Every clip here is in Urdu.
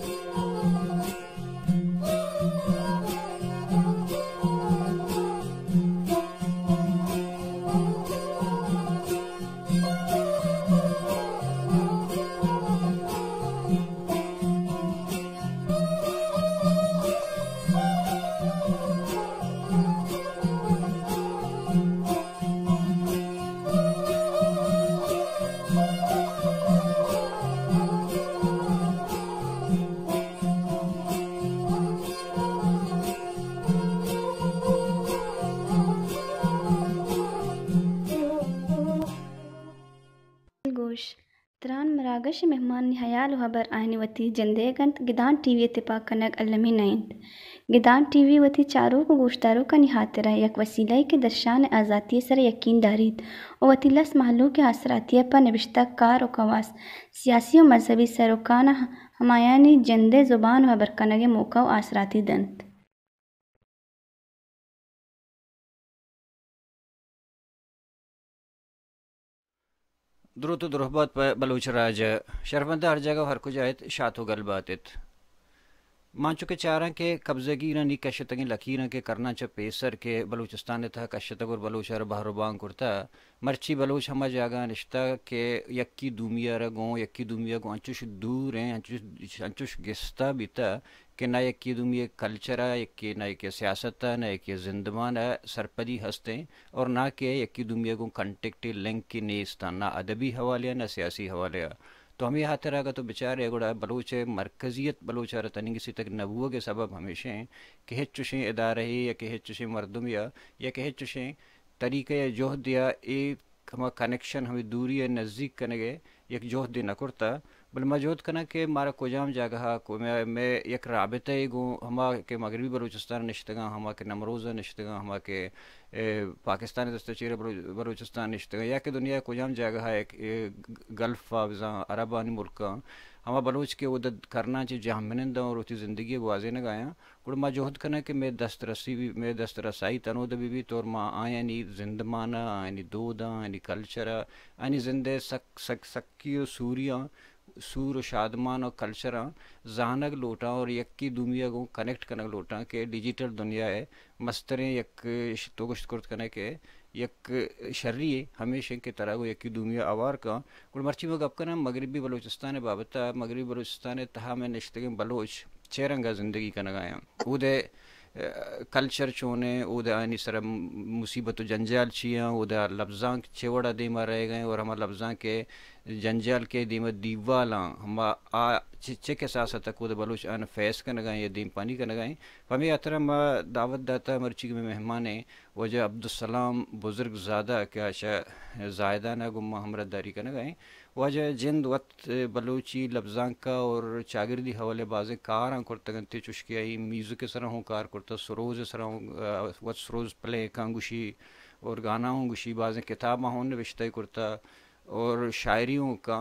गोश त्रान मरागश मेहमान हयाल हबर आयन वती जंदेगंत गिदान टीवी इत्तेफाक कनक अलमी नयंत गिदान टीवी वती चारों को गोश्तारों का निहातरा यक वसीला के दर्शान आज़ाती सर यकीन दारीत और वतीलस महलों के असरातिया पर नविश्ता कार और कवास सियासी और मजहबी सरोकाना हमायानी जंदे ज़ुबान हबर कनगे मौका और असराती दंत द्रुत दुरहबत बलूच राज शरबंदा हर जगह हर कुछ आयत शातो गल बातित मान चुके चारा के कब्जगी नी कशतगी लकीर के करना च पेसर के बलूचिस्तान था कशतगुर बलूचर बहरबान कुर्ता मर्ची बलूच हम जागा निश्ता के यक्की दूमिया रगों यक्की दूमिया को अंचुश दूर हैं अंचुश गिस्ता बीता कि ना यक्की दूमिया कल्चर है यक्की ना यक्की सियासत है ना यक्की जिंदमान है सरपदी हंसते और ना के यक्की दूमिया को कंटेक्ट लिंक की नेस्ता ना अदबी हवाले ना सियासी हवाले तो हम यहाँ तरह का तो बेचारे गुड़ा बलूच मरकजियत बलूच तनिंग सी तक नबूह के सबब हमेशा कि हिचुशें इदारे या कि हिचुशें मरदम या कि हिचुशें तरीक़े जोहद या एक हम कनेक्शन हमें दूरी या नज़दीक करने गए एक जोहद न करता बल मौजूद करना के मारा कोजाम जगह को मैं एक राबता गो हमा के मगरबी बलूचिस्तान निश्तगा हमा के नमरोज़ निश्तगा हमा के पाकिस्तान दस्तचीर बलूचिस्तान निश्तगा या कि दुनिया कोजाम जगह एक गल्फ़ अवज़ा अरबानी मुल्क हमा बलूच के उदद करना चाहिए जहाँ मिनंदा और उसकी ज़िंदगी वाजे न गाया गुड़ माँ जोहद करना कि मैं दस्तरसाई तनोद भी तौर माँ आया नी जिंदमाना आनी दूधा आनी कल्चरा आनी जिंदे सक्की सूरिया सूर शादमान और कल्चर जहानक लोटा और यक्की दुनिया को कनेक्ट करने लोटा के डिजिटल दुनिया है मस्तरें यक तोगश्त कुर्त करने के यक शर्री हमेशा की तरह को यक्की दुनिया आवार का कुल मर्ची में गप करना मगरबी बलूचिस्तान बाबता मगरबी बलूचिस्तान तहा में निश्तगे बलोच चेरंगा ज़िंदगी का नगाया उदे कल्चर चोने उदे आनी सर मुसीबत जंजाल छियाँ उदे लफ्ज़ां छेवड़ा दीमा रह गए और हम लफ्ज़ां के जंजाल के दीमा दीवाला हम आ चिच्चे के साथ तक उदे बलूच अन फैस का नगाएं या दीम पानी का नगाएं हमें अतरम दावत दाता मर्ची में मेहमान है वजह अब्दुलसलाम बुज़ुर्ग ज़्यादा क्या जायदा ना गुम्मा हमरदारी का नगाएं वजह जिंद वत बलूची लफ्ज़ां का और चागिरदी हवाले बाज़े कार कुर्तगंती चुश्की आई म्यूज़िक के सरह कार कुर्ता सरोज सरह वत सरोज प्ले कांगुशी और गाना हूँ गुशी बाज़े किताब हों नविश्ता कुर्ता और शायरियों का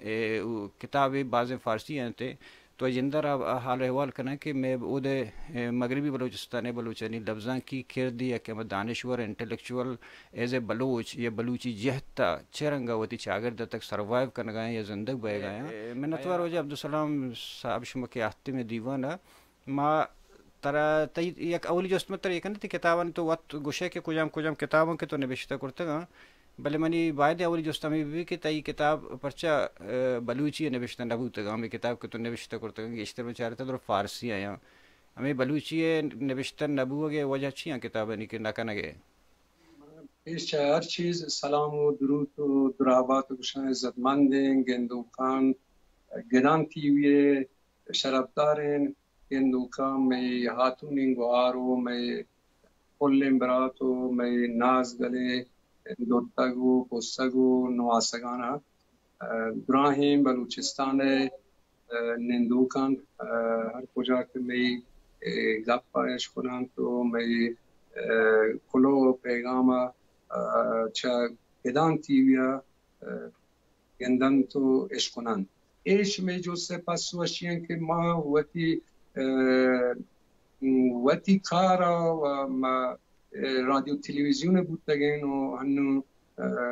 किताबें बाज़ फ़ारसी हैं थे तो जिंदर हाल अहवाल करना कि मैं उदे मगरबी बलूचिस्तान बलूचनी लफ्ज़ां की खिरदी या कि मैं दानश्वर इंटेलेक्चुअल एज ए बलूच या बलूची जहता चरंगा वती चागर तक सर्वाइव करने गए या जिंदग बह गए मैं नतवार वजह अब्दुलसलाम साहब शुम के आस्ते में दीवाना माँ तरा तई एक अवली जो उसमें तर एक नहीं थी किताबन तो वत गुशे के कुजाम किताबों के तो निबिश्ता करते भले मनी वायदे अवली जो भी कि तई किताब परचा बलूची नबिश्ता नबूत हमें किताब के तो नबिश्ता करते इश्तर में चाहते तो फारसी आया हमें बलूची नबिश्ता नबू के वजह अच्छी हैं किताब नहीं कि नाका नगे पेश हर चीज़ सलाम व दुरूद व दुराबात गुशान इज़्ज़तमंदें गेंदुकान गिदान टीवी शराबदारें गेंदुका मैं हाथुन इंगवारो मैं कोल्लें बरातो मैं नाज गले दोत्तागो पोस्तागो नवासगाना ब्राहीम बलूचिस्तान निंदुकान हर कुजा के मैं गप्पा शुनान तो मैं कुलो पैगामा चा गिदान टीविया गेंदन तो इश्कुनान एश में जो से पास वशियन के माँ वती कारा व رادیو تلویزیون بودتگین و هنو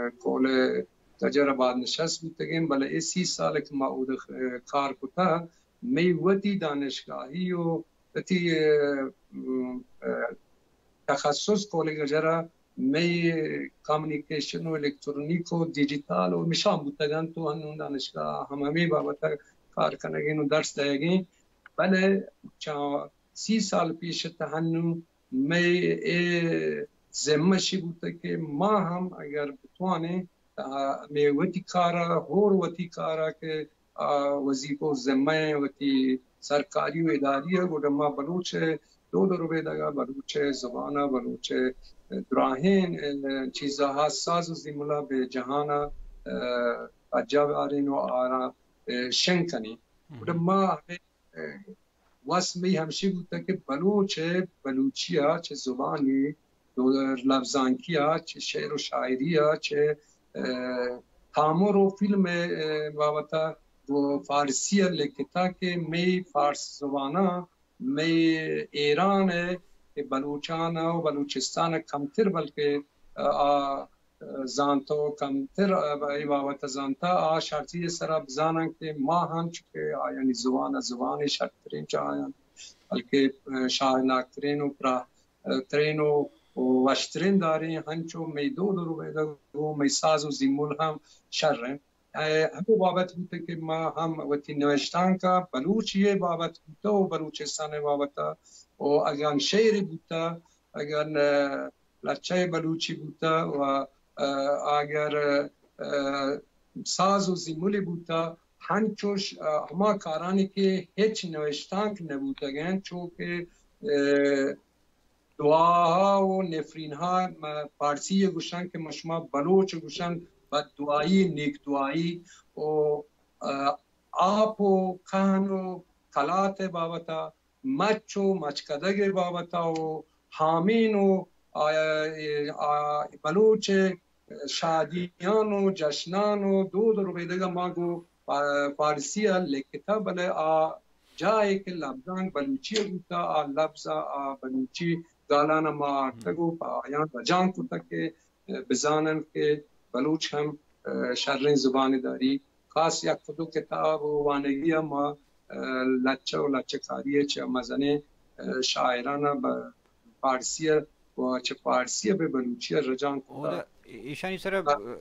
کول تجربات نشست بودتگین بله 30 سال که ما اود کار کتا می وتی دانشگاهی و وتی تخصص کولگ جرا می کامیونیکیشن و الکترونیک و دیجیتال و میشام بودن تو هنون دانشگاه همه بابت کار کنگین و درس دهگین. بله 30 سال پیش تهنو می زمشی بوده که ما هم اگر بتوانه می وتی کارا هور وتی کارا که وظیفه زمه وتی سرکاری و اداری گوده ما بلوچ دو روبه دگا بلوچ زبانه بلوچ دراهین چیزها ساز و زیمولا به جهان عجب آرین و آرا شنکنی گوده ما واسمی همشی بوده که بلوچیا چه زبانی لفظانکیا چه شعر و شاعریا چه تامور و فیلم بابتا و فارسی لکتا که می فارس زبانا می ایران بلوچان و بلوچستان کمتر بلکه زانتو کمتر ای بابت زانتا شرطی سر بزانن که ما هم چکه آیانی زبان شرطرین چاهیان بلکه شاهناکترین و پراترین و وشترین داری هنچو می دو رو بیده و می ساز و زیمول هم شرن همه بابت بوده که ما هم وقتی نوشتن که بلوچیه بابت بوده و بلوچستان بابت و اگر شعری بوده اگر لچه بلوچی بوده و اگر ساز و زیمولی بوده هنچوش اما کارانی که هیچ نوشتن که نبودگن چون که دعاها و نفرینها فارسی گوشن که مشما بلوچ گوشن بد دعایی نیک دعایی و آپ و کهن و کلات بابتا مچ و مچکدگ بابتا و حامین و بلوچ شادیان و جشنان و دو رو بیدگ ماگو فارسی لکتا بله جایی که لبزان بلوچی بودا لبزا بلوچی گالان ما تگو پایان بجان کتا که بزانن که بلوچ هم شرین زبانی داری خاص یک خودو کتاب و وانگی ما لچه و لچه کاریه چه مزنه شاعران با فارسی و چه فارسی به بلوچی رجان کتا ایشانی سر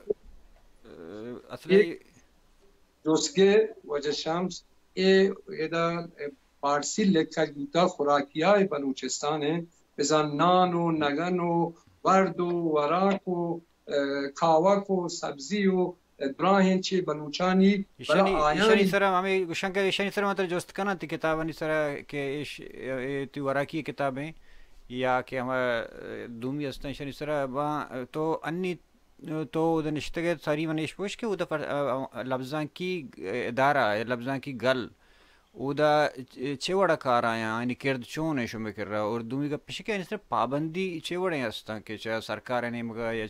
اصلی دوسکه وجه شمس ایدا فارسی لکه بودا خوراکیای بلوچستانه بزن نان و نگن و ورد و وراک و کاوک و سبزی و دراهن چی بلوچانی ایشانی سر همی گوشن که ایشانی سر مطلب جست کنن تی کتابانی سر که تی وراکی کتابیں یا کہ ہم دومی ہستن ایشانی سر تو انی تو نشتگه ساری منیش پوش که او دا لفظان کی اداره لفظان کی گل او دا چه وڑا کار آیا یعنی کرد چون ایشو میکر رہا اور دومی کا پیش که صرف پابندی چه وڑے ہستن کہ چه سرکار نے مگا یا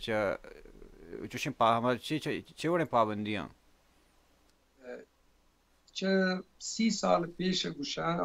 چه وڑے پابندیاں چه 30 سال پیش گوشن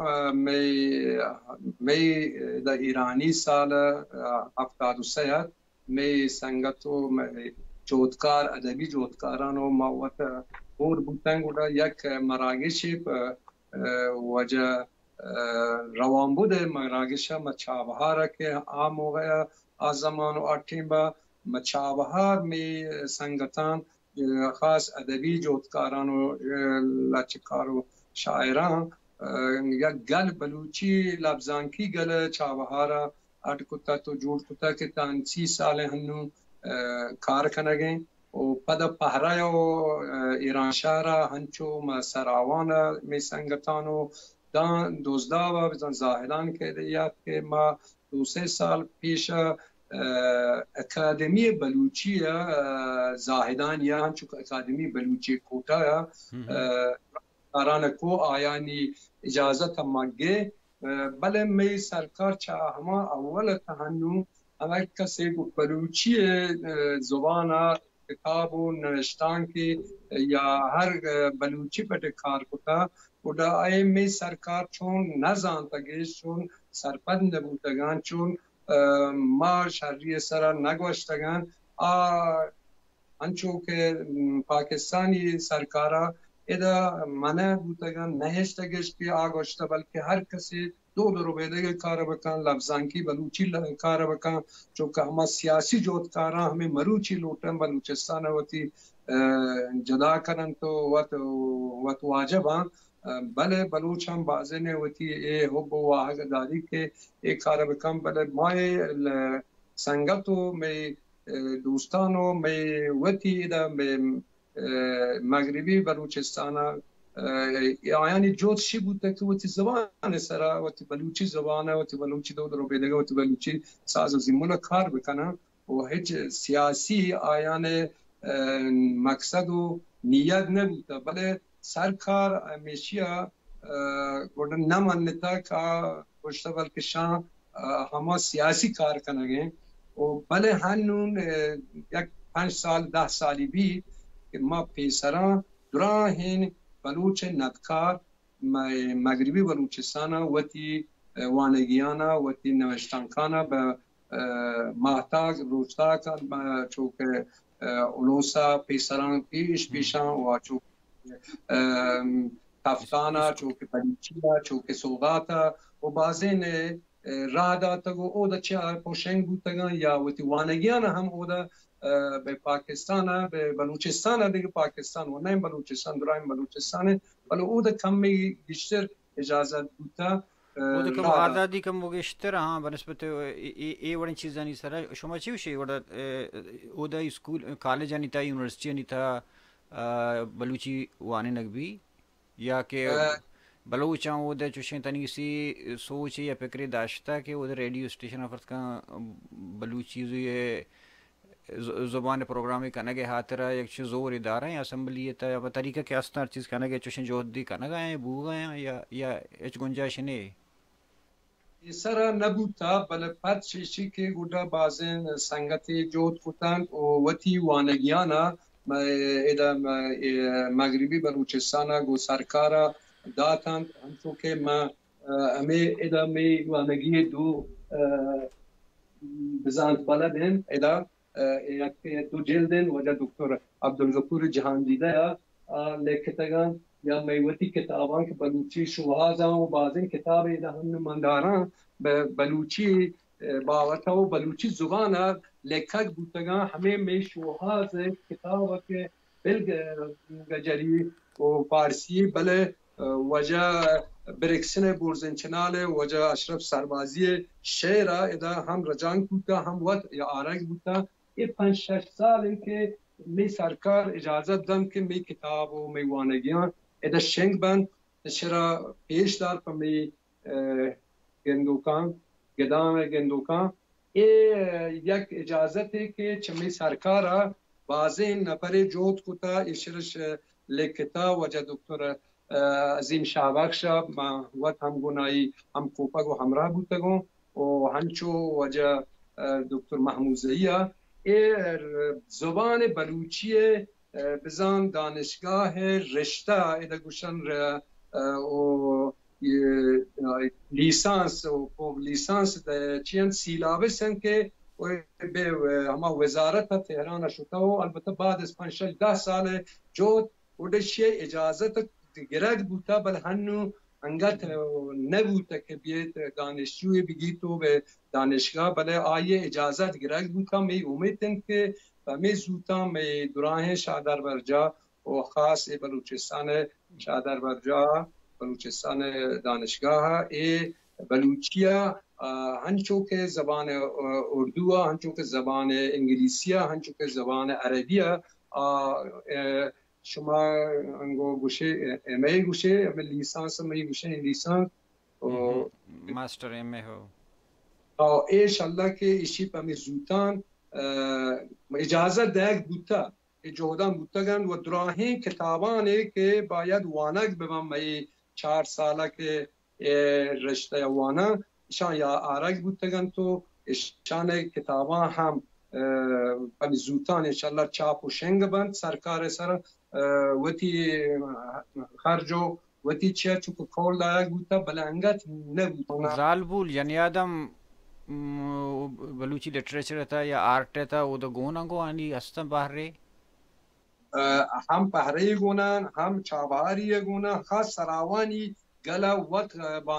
می دا ایرانی سال 73 می سنگتو می جودکار ادبی جودکاران و موت اور بودن گودا یک مراگشی وجه روان بوده مراگش مچابهار که آموغه آزمان و آرتیم با مچابهار می سنگتان خاص ادبی جودکاران و لچکار و شاعران یک گل بلوچی لبزانکی گل چابهارا اٹ کتا تو جوڑ کتا که تان 30 سال هنو کار کنگیں و پدا پهرای و ایران شهر هنچو سراوان می سنگتان و دان دوزدا و بزن زاهدان که دیاد که ما 2-3 سال پیش اکادمی بلوچی زاهدان یا هنچو اکادمی بلوچی کوتا کاران کو آیانی اجازت مگه بله می سرکار چا هما اول تهنو اما کسی کو بلوچی زبان کتاب و نوشتان کی یا هر بلوچی پٹ کار کتا ودا ای می سرکار چون نزانتگیش چون سرپند بودگان چون ما شهری سر نگوشتگان انچو که پاکستانی سرکارا एदा मने बुतगन नहेश्तगेश की आगोश्ता बल्कि हर कसी दो रुपए कार बका लफ्जान की बलूची कार बका जो हम सियासी जोतकारा हमें मरूची लोटन बलूचिस्तान होती जदा करन तो वत वाजबा भले बलूच हम बाजे ने होती ए हुब वाहदारी के एक कार बका भले माए संगतो में دوستانو می وتی دا مغربی بلوچستان یعنی جوت شی بوده که وتی زبان سرا وتی بلوچی زبانه وتی بلوچی دو درو بیدگه وتی بلوچی ساز و زیمونه کار بکنه و هیچ سیاسی آیان مقصد و نیت نبوده بله سرکار همیشه گردن نمانتا که گشته بلکه شان همه سیاسی کار کنگه و بله هنون یک 5 سال 10 سالی بی که ما پیسران دراهین بلوچ ندکار مغربی بلوچستان وتی وانگیانا وتی نوشتانکانا به ماهتاق روستاک چوک اولوسا پیسران پیشان و چوک تفتانا چوک بلیچیا چوک سوغاتا و بازین رادا تگو او دا چه پوشنگ بودتگان یا وتی وانگیانا هم او دا به پاکستان به بلوچستان دیگه پاکستان و نه بلوچستان درایم بلوچستان ولی او دا کمی بیشتر اجازت بودتا او دا کم آزادی کم بیشتر ها بنسبت ای ورن چیزا نی سر شما چی وشی ورد او دا اسکول کالج نی تا یونیورسیتی نی تا بلوچی وانی نگبی یا که بلوچاں وہ دے چوشیں تنی سی سوچ یا فکر داشتا کہ وہ ریڈیو اسٹیشن افرت کا بلوچی زبان پروگرامی کنگے ہاترا ایک چیز زور ادارہ یا اسمبلی تا یا طریقہ کیا استار چیز کنگے چوشیں جو دی کنگا ہیں بو گئے یا اچ گنجائش نے سرا نبوتا بل پت شیشی کے گودا بازن سنگتی جوت کتن و وتی وانگیانا ادا مغربی بلوچستان گو سرکارا داتن همچون که ما امی ادا می وانگی دو بزاند بلدن ادا یک دو جلدن وجه دکتر عبدالغفور جهان دیده یا لیکتگان یا میوتی کتابان که بلوچی شوهازان و بازین کتاب ادا هم نمانداران بلوچی باورتا و بلوچی زبان لیکک بودتگان همه می شوهاز کتاب که بلگجری و فارسی بله وجه برکسن بورزنچنال وجه اشرف سربازی شعر ادا هم رجان بودا هم وقت یا آرگ بودا یہ 5-6 سال که می سرکار اجازت دن که می کتاب و می وانگیان ادا شنگ بند شرا پیش دار پا می گندوکان گدام گندوکان یک اجازت ہے که چمی سرکارا بازین نفر جوت کتا اشرش لکتا وجه دکتر عظیم شاهبخشا ما وقت هم گنایی هم کوپک و همراه بودتگون و هنچو وجه دکتر محموزهیه زبان بلوچی بزان دانشگاه رشته ایده گوشن و لیسانس و لیسانس چیان سیلابس هم که به همه وزارت تهران شده و البته بعد از 5-10 سال جو ودش اجازت گرگ بوده بل هنو انگت نبوده که بیت دانشجوی بگی تو به دانشگاه بله آیه اجازت گرگ بوده می امیدن که می زودتا می دراه شادر برجا و خاص بلوچستان شادر برجا بلوچستان دانشگاه بلوچیا هنچو که زبان اردو هنچو که زبان انگلیسی هنچو که زبان عربی شما انگو گوشه امی گوشه لیسانس می گوشه لیسانس ماستر ام هو انشالله که ایشی پمی زودتان اجازت دهک بوده جهودان بودتگن و دراهین کتابانه که باید وانک بمن می 4 ساله که رشته وانه ایشان یا آرگ بودتگن تو ایشان کتابان هم پمی زودتان انشالله چاپ و شنگ بند سرکار سر وتی خرجو وتی چه چوک کول داگ بوده بلنگت نبود زالبول یعنی آدم بلوچی لٹریچر تھا یا آرٹ تھا وہ تو گون انگو آنی ہستن باہر رہے هم پهره گونن هم چابهاری گونن خاص سراوانی گلا وقت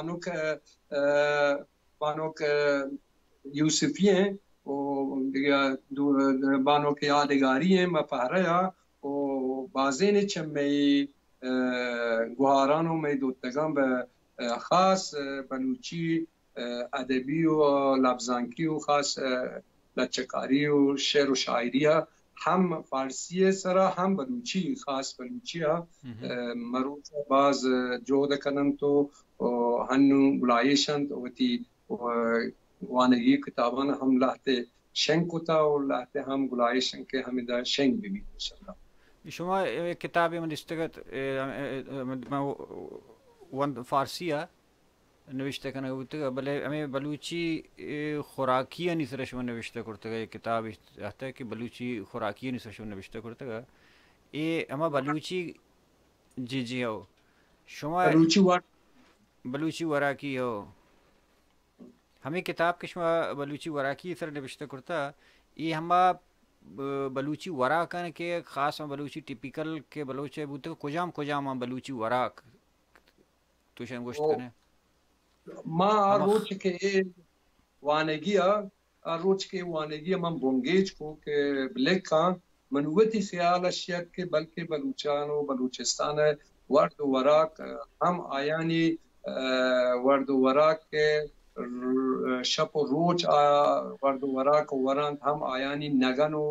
بانوک یوسفی و دیگه بانوک یادگاری ما پهره یا و بازین چمی گوهران و میدوتگان به خاص بلوچی ادبی و لفظانکی و خاص لچکاری و شعر و شاعری هم فارسی سرا هم بلوچی خاص بلوچی ها مروج باز جهد کنن تو هنو گلایشند و تی وانگی کتابان هم لحظه شنگ کتا و لحظه هم گلایشند که همین در شنگ ببید انشالله. شما کتابی من استگت وند فارسیه نوشته کنه بوده بله امی بلوچی خوراکی نیست شما نوشته کرده کتاب است که بلوچی خوراکی نیست شما نوشته کرده ای اما بلوچی جی हो شما بلوچی وراکی हो हमें किताब के शमा बलूची वराकी सर नविश्ता करता ये हमा बलूची वराक के खास में बलूची टिपिकल के बलूचे बूते कुजाम हम बलूची वराक तो शायद गोश्त करने ما روچ के वानगी من بونگیج को के ब्लैक का मनवती ख्याल अशियत के बल्कि बलूचान और बलूचिस्तान है वर्द वराक हम आयानी वर्द वराक के शप रोज वर्द वराक वरान हम आयानी नगनो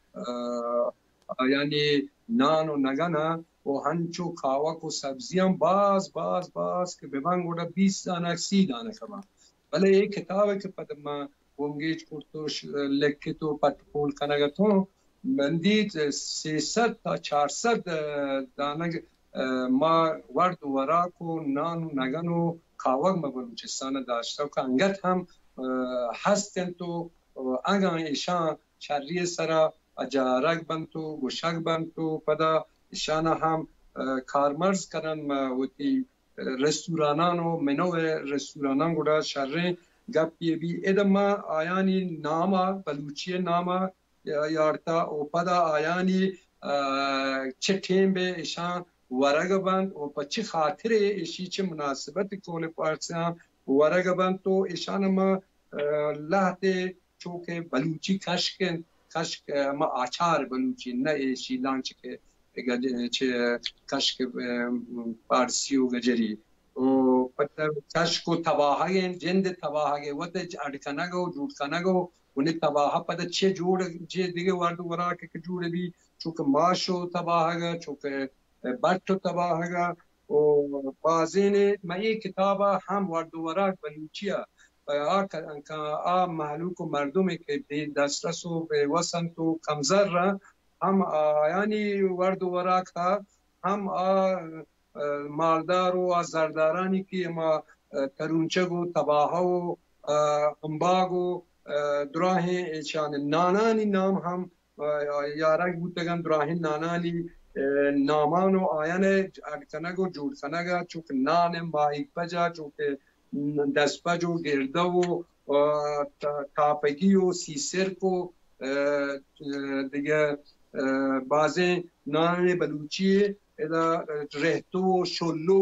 आयानी नान और नगना वो हंचो खावा को सब्जियां बाज के बेबांग उड़ा 20 दाना 30 दाना कमा भले एक किताब है कि पदमा वंगेज को तो लेके तो पटपोल कनागा तो मंदी 300 تا 400 दाना ما ورد وراک و نان و نگن و کاوگ ما بلوچستان داشته و که انگت هم هستن تو اگر ایشان چریه سرا اجارک بند تو گوشک بند تو پدا ایشان هم کارمرز کردن وقتی رستورانان و منو رستورانان گودا شره گپیه بی ادما آیانی ناما بلوچی ناما یارتا و پدا آیانی چه به ایشان ورگ بند و پچی خاطر ایشی چه مناسبت کول پارسیان ورگ بند تو ایشان ما لحظه چوک بلوچی کشک ما آچار بلوچی نه ایشی لانچ که چه کشک پارسی و گجری و پتر کشک و تباهی جند تباهی وقت اڑکنگو جوڑکنگو उन्हें तबाह पता छे जोड़ जे दिगे वार्ड वरा के जोड़े भी चूंकि माशो तबाहगा चूंकि बट्टो तबाहगा ओ बाज़ेने मैं ये किताबा हम वार्ड वरा बलूचिया आ महलू को मर्दों में के दस्तरसो पे वसंतो कमजर हम यानी वार्ड वरा का हम मालदारो आ जरदारानी की मा तरुंचगो तबाहो अंबागो دراهی ایشان نانانی نام هم یارک بودگان دراهی نانانی نامانو آیان اگتنگو جورکنگا چوک نان ماهیک بجا چوک دست بجو گرده و تاپگی و سیسر کو دیگه بازی نان بلوچی رهتو شلو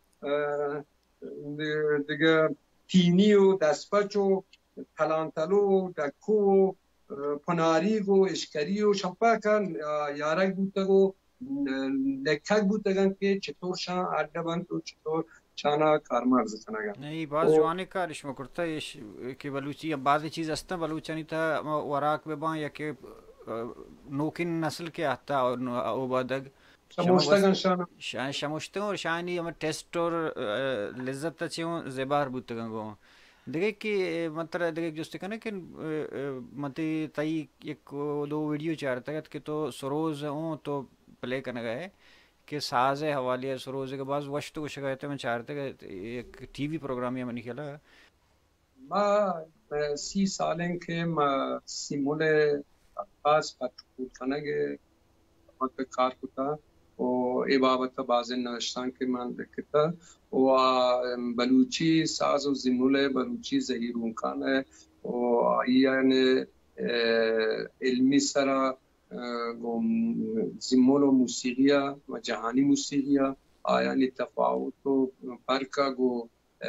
دیگه تینی و دست بجو تلانتلو دکو پناریگو اشکریو شپاکن یارک بودگو لکک بودگن که چطور شان اردبند و چطور چانا کارمرز کنگن नहीं बात जवाने का रिश्मा करता है कि बलूची अब बाज़ चीज़ अस्ता बलूचनी था वराक बेबां या के नोकिन नस्ल के आता और बादग शमोश्तगन शान शमोश्तगन और शानी हम टेस्ट और लिज्जत तचियों ज़ेबार बूतगन गो देखे कि मतलब देखे जो कहना कि मते तई एक दो वीडियो चार तक कि तो सरोज हो तो प्ले करने गए कि साज हवाले सरोज के बाद वश तो शिकायत में चार तक एक टीवी प्रोग्राम या मैंने खेला ما 30 سالن که ما سیمون خاص پتکود کنگه وقت کار کتا و ای بابت بعض نوشتن که من دکتا و بلوچی ساز و زیمول بلوچی زهیرون کانه و یعنی علمی سرا زیمول و موسیقی و جهانی موسیقی آیانی تفاوت و فرق گو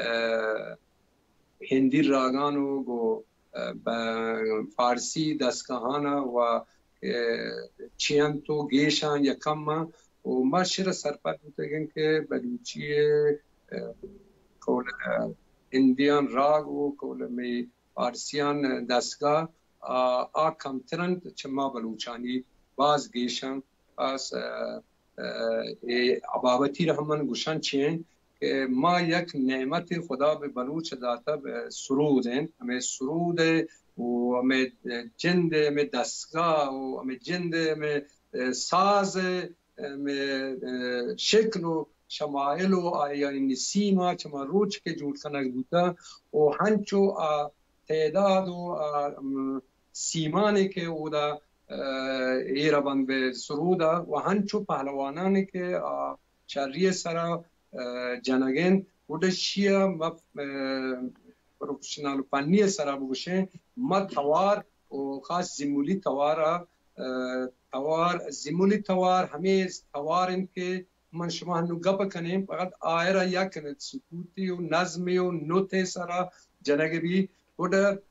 هندی راگانو گو فارسی دستگاهانا و چیانتو گیشان یکم و ما شیر سرپت بودگن که بلوچی کول هندیان راگ و کول می فارسیان دستگاه کمترند چه ما بلوچانی باز گیشن باز ابابتی رحمان گوشن چین که ما یک نعمت خدا به بلوچ داتا به سرود ہیں ہمیں سرود و ہمیں جند میں دستگاه و ہمیں جند میں ساز میں شکل و شمائل و یعنی نسیما چما روچ کے جوڑ کنک بوتا و ہنچو تعداد و سیمانے کے اودا ایرابان به سرودا و هنچو پهلوانانی که چریه سرا جنگین بوده شیه ما پروفشنال فنی سرا بگوشه ما توار و خاص زیمولی توارا زیمولی توار همه توارن که من شما هنو گپ کنیم فقط آیرا یک سکوتی و نظمی و نوت سرا جنگ بی بوده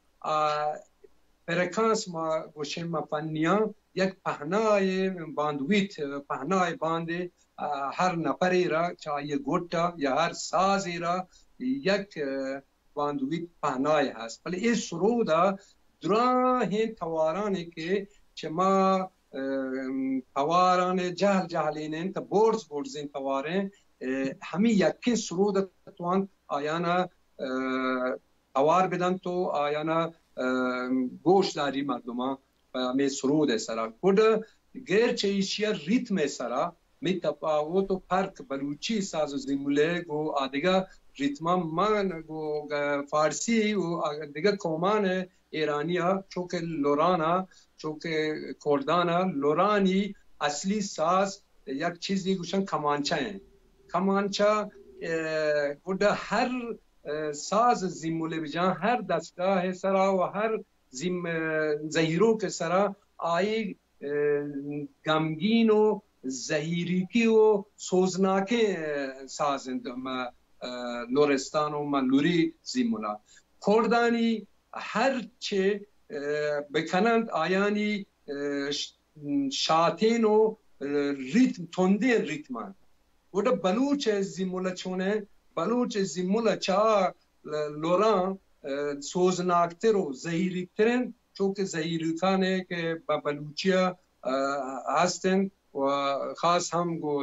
فرکانس ما گوشن ما فنیان یک پهنای باندویت پهنای باند هر نفری را چاهی گوتا یا هر سازی را یک باندویت پهنای هست ولی این سرودا دراه توارانی که چه ما تواران جهلینن تا بورزین توارن همی یکی سرود توان آیانا توار بدن تو آیانا گوش داری مردمان می سرود سرا کود گرچه ایشیا ریتم سرا می تفاوت و فرق بلوچی ساز و زیموله گو آدگا ریتم من گو فارسی و دیگه قومان ایرانیا چوک لورانا چوک کردانا لورانی اصلی ساز یک چیزی گوشن کمانچه ہیں کمانچه کود هر ساز زیموله بجان هر دستگاه سرا و هر زهیرو که سرا آئی غمگین و زهیریکی و سوزناکی سازند لورستان و لوری زیمولا کردانی هر چه بکنند آیانی شاتین و ریتم تنده ریتمان و بلوچ زیمولا چونه بلوچ زیمولا چا لوران سوزناکتر و زهیریکترن چونکه زهیریکانه که با بلوچیا هستن و خاص هم گو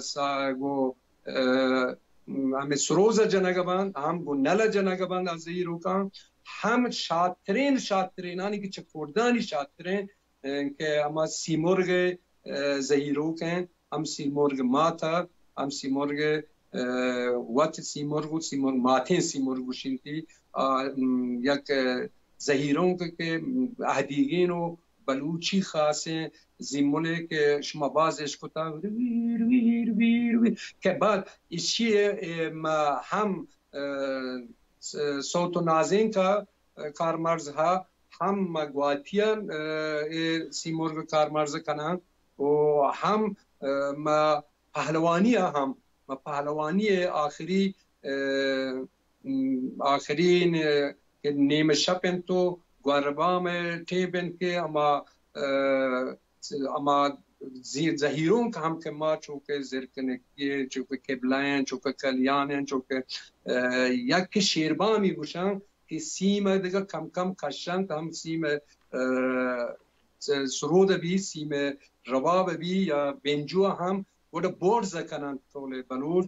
همه سروز جنگبان هم گو نل جنگبان از زهیروکان هم شاطرینانی که چه کردانی شاطرین که اما سیمرغ زهیروکن هم سیمرغ ماتا هم سیمرغ وات سیمرغ ماتین سیمرغ شینتی یک زهیرون که اهدیگین و بلوچی خاصه زیموله که شما بازش کتا ویر ویر ویر ویر که بعد ایشی ما هم صوت و نازین کا کارمرز ها هم مگواتیان سیمرغ کارمرز کنن و هم ما پهلوانی هم ما پهلوانی آخرین که نیمه شپن تو گواربام تیبن که اما زهیرون که هم که ما چوکه زرکنکیه چوکه کبلاین چوکه کلیانین چوکه یک شیربامی گوشن که سیم دیگه کم کم کشن هم same sarod be same رواب be یا بنجو هم وده برز کنن طول بلور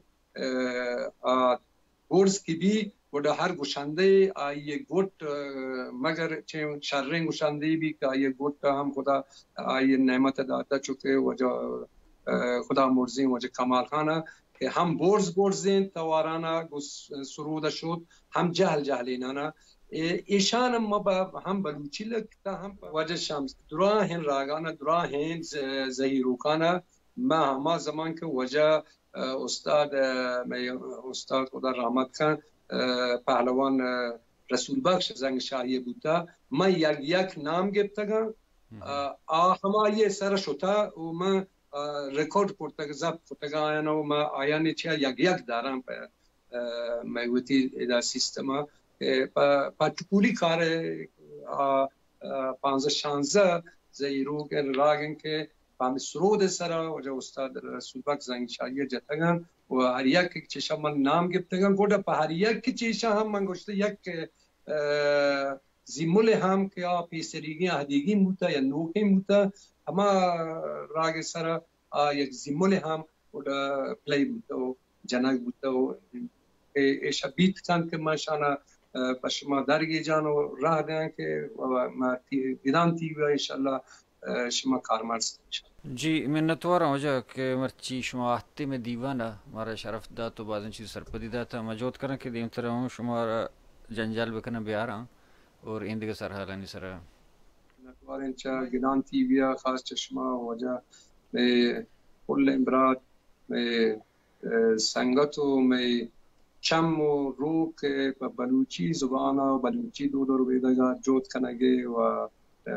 برز کی بی وده هر گوشنده آیه گوت مگر چه شرین گوشنده بی که آیه گوت هم خدا آیه نعمت داتا چوکه وجه خدا مرزین وجه کمال خانه که هم برزین توارانا سروده شد هم جهلینانا ایشان ما هم بلوچی لکتا هم وجه شمس دراهن راگانا دراهن زهیروکانا ما زمان که وجه استاد خدا رحمت کن پهلوان رسول بخش زنگ شاهی بودا ما یک نام گفتگم هما یه سر شده و من رکورد پرتگ زب پرتگاین و ما آیانی چیا یک دارم به میوتی دا سیستما پا چکولی کار 15-16 زیرو که راگن که پام سرود سرا و جو استاد رسول بک زنگ شایع جتگان و هر یک چشم من نام گفتگان گودا پا هر یک چشم هم من گوشته یک زیمول هم که پیسریگی هدیگی موتا یا نوکی موتا اما راگ سرا یک زیمول هم و پلی موتا و جنگ موتا و ایشا بیت کن که ماشانا شما درگی جانو راه دیں که ما گیدان تیوی انشاءالله شما کارمار سکن जी मिन्नतवार हो जा कि मर्ची शुमाहते में दीवाना हमारा शरफ दा तो बाजन चीज सरपदी दा था मजोत करना कि देम तरह हूँ शुमारा जंजाल बकना बिहार और इंदिगे सरहाला नहीं सर मिन्नतवार इंचा गिदान तीविया खास चश्मा हो जा में कुल इमरात में संगतो में चम و رو که بلوچی زبان و بلوچی دو بیدگاه جوت کنگه و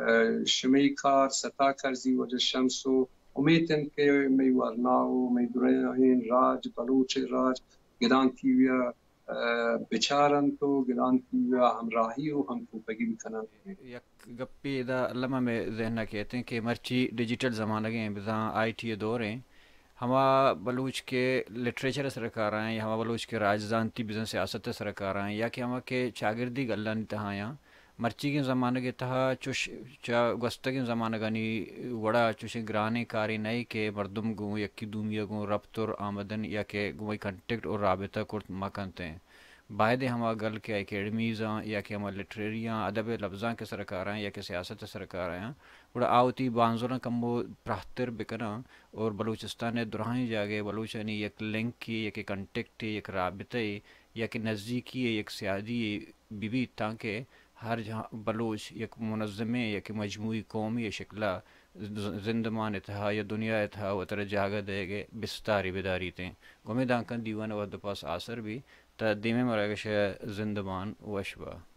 شمی کار ستا کرزی و شمس و امیدن که می ورنا و می درین راج بلوچ راج گدان تیویا بچارن تو گدان تیویا همراهی و هم کوپگی بکنن یک गप्पी दा लम्हा में जहना कहते हैं कि मर्ची डिजिटल ज़माना के बिजा IT दौर हैं हमा बलूच के लिटरेचर सरकार हैं या हमा बलूच के राजजानती बिजन सियासत सरकार हैं या कि हमा के शागिर्दी गल्ला तहा या मर्ची के ज़माने के तहा चुश चा गस्त के ज़माना गनी वड़ा चुश ग्राने कारी नई के मर्दम गो यक्की दुमिया गो रब्त और आमदन या के गो कंटेक्ट और राबता कुर्त मकनते हैं बायदे हमा गल के एकेडमीज़ या कि हमा लिटरेरियाँ अदब लफ्ज़ां के सरकार हैं या कि सियासत सरकार हैं बड़ा आवती बांजुरा कम्बो प्राहतर बिकना और बलूचिस्तान ने दुरानी जागे बलूचनी एक लिंक की एक कंटेक्ट एक राबते या कि नज़दीकी एक सियादी बीबी ताकि हर जहाँ बलूच एक मुनज़्ज़मे या कि मजमूई कौमी शक्ला जिंदमान इतहा या दुनिया इतहा व तरह जागा देगे बिस्तारी बेदारी थे गुमे दांकन दीवान व पास आसर भी तदीमे मरागश जिंदमान वशबा